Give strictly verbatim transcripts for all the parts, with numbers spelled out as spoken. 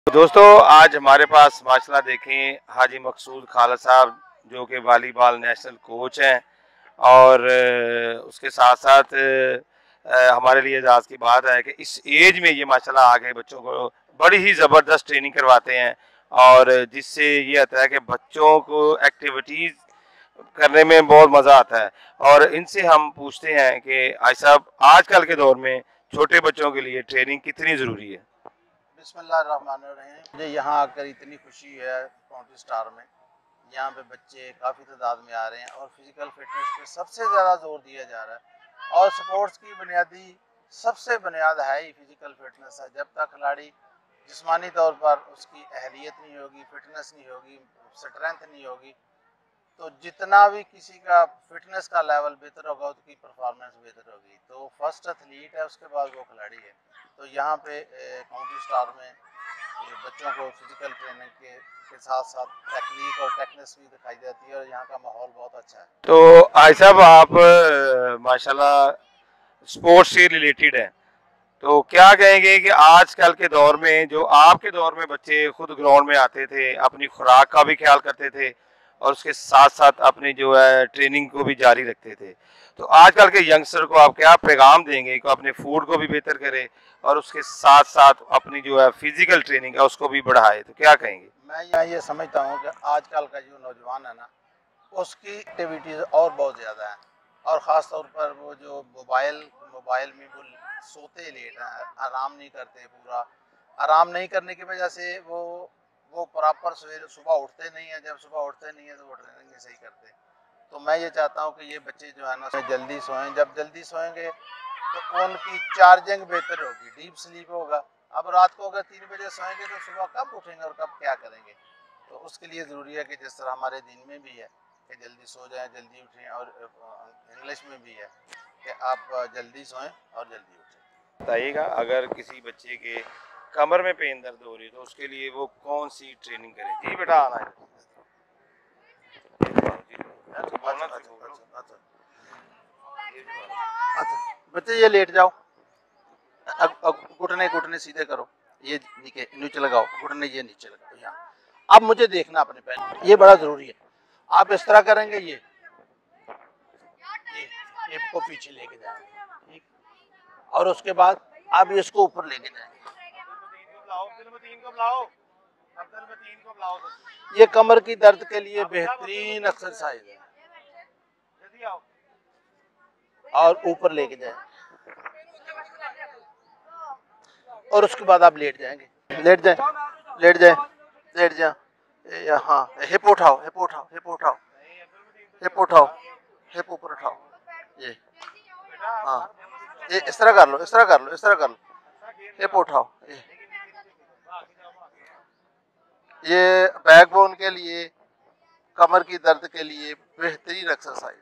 दोस्तों आज हमारे पास माशाल्लाह देखें हाजी मकसूद खालिद साहब जो कि वॉलीबॉल नेशनल कोच हैं और उसके साथ साथ हमारे लिए एजाज़ की बात है कि इस एज में ये माशाल्लाह आगे बच्चों को बड़ी ही ज़बरदस्त ट्रेनिंग करवाते हैं और जिससे ये आता है कि बच्चों को एक्टिविटीज़ करने में बहुत मज़ा आता है। और इनसे हम पूछते हैं कि आज साहब आजकल के दौर में छोटे बच्चों के लिए ट्रेनिंग कितनी ज़रूरी है। बिस्मिल्लाहिर्रहमानिर्रहीम। मुझे यहाँ आकर इतनी खुशी है काउंटी स्टार में। यहाँ पे बच्चे काफ़ी तादाद में आ रहे हैं और फिज़िकल फिटनेस पे सबसे ज़्यादा जोर दिया जा रहा है और स्पोर्ट्स की बुनियादी सबसे बुनियाद है ही फिज़िकल फिटनेस है। जब तक खिलाड़ी जिस्मानी तौर पर उसकी अहलियत नहीं होगी, फिटनेस नहीं होगी, स्ट्रेंथ नहीं होगी, तो जितना भी किसी का फिटनेस का लेवल बेहतर होगा उसकी परफॉर्मेंस बेहतर होगी। तो फर्स्ट एथलीट है, उसके बाद वो खिलाड़ी है। तो यहाँ पे काउंटी स्टार में बच्चों को फिजिकल ट्रेनिंग के, के साथ साथ टेक्निक और टेक्निक्स भी दिखाई जाती है और यहाँ का माहौल बहुत अच्छा है। तो आई साहब आप माशाल्लाह स्पोर्ट्स से रिलेटेड हैं, तो क्या कहेंगे कि आजकल के दौर में जो आपके दौर में बच्चे खुद ग्राउंड में आते थे, अपनी खुराक का भी ख्याल करते थे और उसके साथ साथ अपनी जो है ट्रेनिंग को भी जारी रखते थे, तो आजकल के यंगस्टर को आप क्या पैगाम देंगे कि अपने फूड को भी बेहतर करे और उसके साथ साथ अपनी जो है फिजिकल ट्रेनिंग है उसको भी बढ़ाए, तो क्या कहेंगे? मैं यहाँ ये समझता हूँ कि आजकल का जो नौजवान है ना, उसकी एक्टिविटीज़ और बहुत ज़्यादा है और ख़ास तौर पर वो जो मोबाइल मोबाइल में वो सोते लेट हैं, आराम नहीं करते। पूरा आराम नहीं करने की वजह से वो वो प्रॉपर सवेरे सुबह उठते नहीं है। जब सुबह उठते नहीं है तो वो ट्रेनिंग नहीं सही करते। तो मैं ये चाहता हूँ कि ये बच्चे जो है ना जल्दी सोएं। जब जल्दी सोएंगे तो उनकी चार्जिंग बेहतर होगी, डीप स्लीप होगा। अब रात को अगर तीन बजे सोएंगे तो सुबह कब उठेंगे और कब क्या करेंगे? तो उसके लिए ज़रूरी है कि जिस तरह हमारे दिन में भी है कि जल्दी सो जाएं, जल्दी उठें, और इंग्लिश में भी है कि आप जल्दी सोएं और जल्दी उठें। बताइएगा अगर किसी बच्चे के कमर में पेन दर्द हो रही है तो उसके लिए वो कौन सी ट्रेनिंग करे? जी बेटा आना है। अच्छा बच्चे ये लेट जाओ, घुटने घुटने सीधे करो, ये नीचे नीचे लगाओ, घुटने ये नीचे लगाओ। यहाँ अब मुझे देखना अपने पैर, ये बड़ा जरूरी है। आप इस तरह करेंगे, ये ये हिप को पीछे लेके जाएंगे, ठीक, और उसके बाद आप इसको ऊपर लेके जाएंगे। ये कमर की दर्द के लिए बेहतरीन एक्सरसाइज है। और ऊपर लेके जाए और उसके बाद आप लेट जाएंगे, लेट जाए लेट जाए लेट जाए। हाँ, हिप उठाओ, हिप उठाओ, हिप उठाओ, हिप उठाओ, हिप ऊपर उठाओ। ये हाँ, ये इस तरह कर लो, इस तरह कर लो, इस तरह कर लो, हिप उठाओ। ये ये बैकबोन के लिए, कमर की दर्द के लिए बेहतरीन एक्सरसाइज।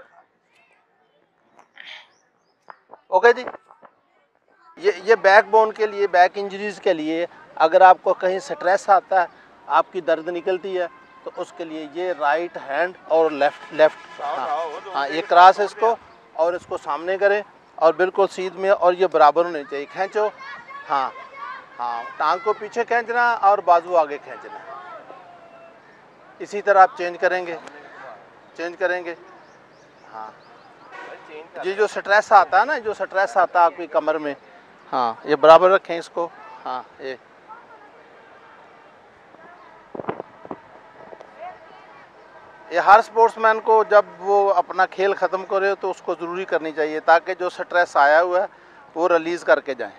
ओके जी। ये ये बैकबोन के लिए, बैक इंजरीज के लिए, अगर आपको कहीं स्ट्रेस आता है, आपकी दर्द निकलती है, तो उसके लिए ये राइट हैंड और लेफ्ट लेफ्ट हाँ हाँ ये क्रॉस है इसको, और इसको सामने करें और बिल्कुल सीध में, और ये बराबर होने चाहिए। खींचो, हाँ हाँ, टांग को पीछे खींचना और बाजू आगे खींचना। इसी तरह आप चेंज करेंगे, चेंज करेंगे। हाँ, ये जो स्ट्रेस आता है ना, जो स्ट्रेस आता है आपकी कमर में, हाँ, ये बराबर रखें इसको। हाँ, ये ये हर स्पोर्ट्समैन को जब वो अपना खेल ख़त्म करे तो उसको ज़रूरी करनी चाहिए, ताकि जो स्ट्रेस आया हुआ है वो रिलीज़ करके जाए।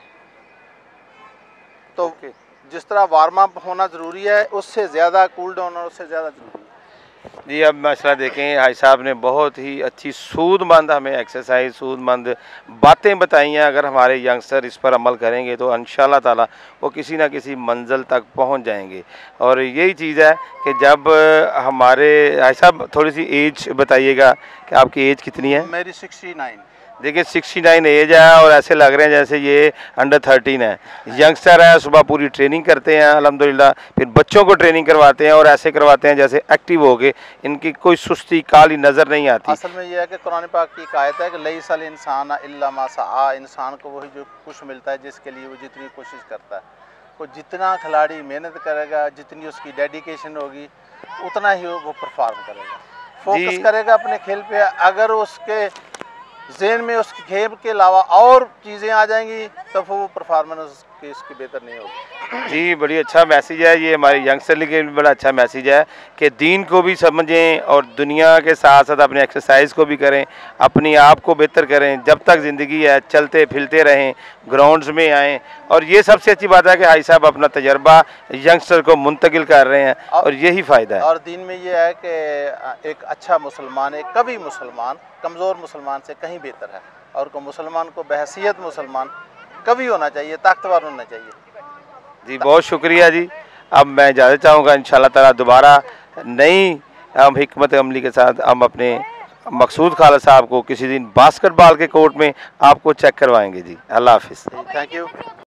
तो जिस तरह वार्म अप होना ज़रूरी है, उससे ज़्यादा कूल डाउन और उससे ज़्यादा ज़रूरी है। जी अब मसला देखें, हाजी साहब ने बहुत ही अच्छी सूदमंद हमें एक्सरसाइज, सूदमंद बातें बताई हैं। अगर हमारे यंगस्टर इस पर अमल करेंगे तो इंशाल्लाह ताला वो किसी ना किसी मंजिल तक पहुंच जाएंगे। और यही चीज़ है कि जब हमारे हाजी साहब थोड़ी सी एज बताइएगा कि आपकी एज कितनी है? मेरी सिक्सटी नाइन। देखिए सिक्सटी नाइन एज है और ऐसे लग रहे हैं जैसे ये अंडर थर्टीन है। यंगस्टर है, सुबह पूरी ट्रेनिंग करते हैं अल्हम्दुलिल्लाह, फिर बच्चों को ट्रेनिंग करवाते हैं और ऐसे करवाते हैं जैसे एक्टिव हो गए, इनकी कोई सुस्ती काली नज़र नहीं आती। असल में ये है कि कुरान पाक की एक आयत है कि लईसल इंसान इल्ला मा सआ, इंसान को वही जो कुछ मिलता है जिसके लिए वो जितनी कोशिश करता है। देखो जितना खिलाड़ी मेहनत करेगा, जितनी उसकी डेडिकेशन होगी, उतना ही वो परफॉर्म करेगा, फोकस करेगा अपने खेल पे। अगर उसके ज़हन में उसके खेल के अलावा और चीज़ें आ जाएंगी तो वो परफॉर्मेंस उसकी इसकी बेहतर नहीं होगी। जी, बड़ी अच्छा मैसेज है ये, हमारे यंगस्टर के लिए बड़ा अच्छा मैसेज है कि दीन को भी समझें और दुनिया के साथ साथ अपने एक्सरसाइज को भी करें, अपनी आप को बेहतर करें। जब तक ज़िंदगी है चलते फिरते रहें, ग्राउंड्स में आएँ। और ये सबसे अच्छी बात है कि हाजी साहब अपना तजर्बा यंगस्टर को मुंतकिल कर रहे हैं और, और यही फ़ायदा है। और दीन में ये है कि एक अच्छा मुसलमान, एक कवि मुसलमान कमज़ोर मुसलमान से कहीं बेहतर है, और को मुसलमान को बहैसियत मुसलमान कवि होना चाहिए, ताकतवर होना चाहिए। जी बहुत शुक्रिया जी। अब मैं इजाज़त चाहूँगा, इंशाल्लाह ताला दोबारा नई हम हिकमत अमली के साथ हम अपने मकसूद खालिद साहब को किसी दिन बास्केटबॉल के कोर्ट में आपको चेक करवाएंगे जी। अल्लाह हाफिज़। Thank you.